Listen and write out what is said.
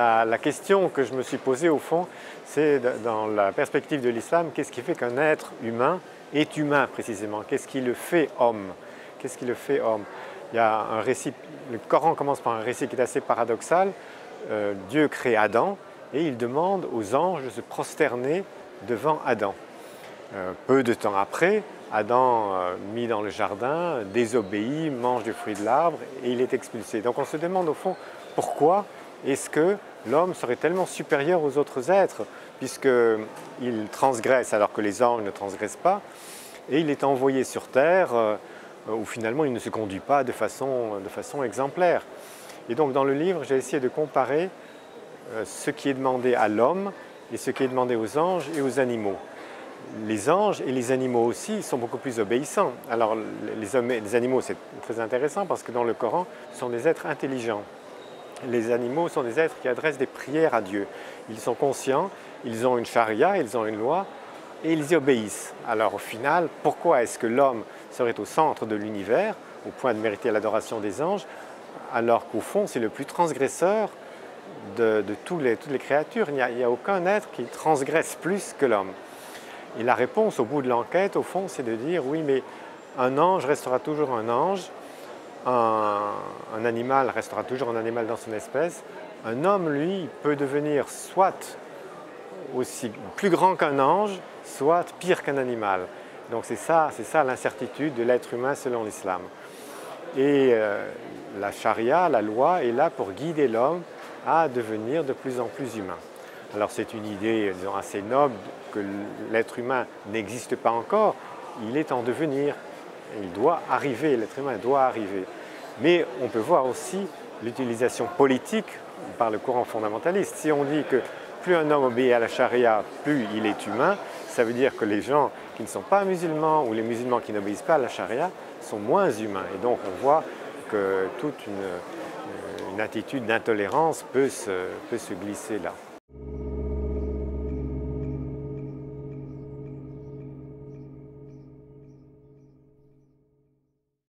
La question que je me suis posée au fond, c'est dans la perspective de l'islam, qu'est-ce qui fait qu'un être humain est humain précisément? Qu'est-ce qui le fait homme? Qu'est-ce qui le fait homme? Il y a un récit, le Coran commence par un récit qui est assez paradoxal. Dieu crée Adam et il demande aux anges de se prosterner devant Adam. Peu de temps après, Adam, mis dans le jardin, désobéit, mange du fruit de l'arbre et il est expulsé. Donc on se demande au fond pourquoi est-ce que l'homme serait tellement supérieur aux autres êtres puisqu'il transgresse alors que les anges ne transgressent pas et il est envoyé sur terre où finalement il ne se conduit pas de façon exemplaire. Et donc dans le livre, j'ai essayé de comparer ce qui est demandé à l'homme et ce qui est demandé aux anges et aux animaux. Les anges et les animaux aussi sont beaucoup plus obéissants. Alors les animaux, c'est très intéressant parce que dans le Coran, ce sont des êtres intelligents. Les animaux sont des êtres qui adressent des prières à Dieu. Ils sont conscients, ils ont une charia, ils ont une loi et ils y obéissent. Alors au final, pourquoi est-ce que l'homme serait au centre de l'univers, au point de mériter l'adoration des anges, alors qu'au fond c'est le plus transgresseur de toutes les créatures? Il n'y a aucun être qui transgresse plus que l'homme. Et la réponse au bout de l'enquête, au fond, c'est de dire oui, mais un ange restera toujours un ange, un animal restera toujours un animal dans son espèce. Un homme, lui, peut devenir soit aussi plus grand qu'un ange, soit pire qu'un animal. Donc c'est ça l'incertitude de l'être humain selon l'islam. Et la charia, la loi, est là pour guider l'homme à devenir de plus en plus humain. Alors c'est une idée, disons, assez noble que l'être humain n'existe pas encore, il est en devenir, il doit arriver, l'être humain doit arriver. Mais on peut voir aussi l'utilisation politique par le courant fondamentaliste. Si on dit que plus un homme obéit à la charia, plus il est humain, ça veut dire que les gens qui ne sont pas musulmans ou les musulmans qui n'obéissent pas à la charia sont moins humains. Et donc on voit que toute une attitude d'intolérance peut se glisser là.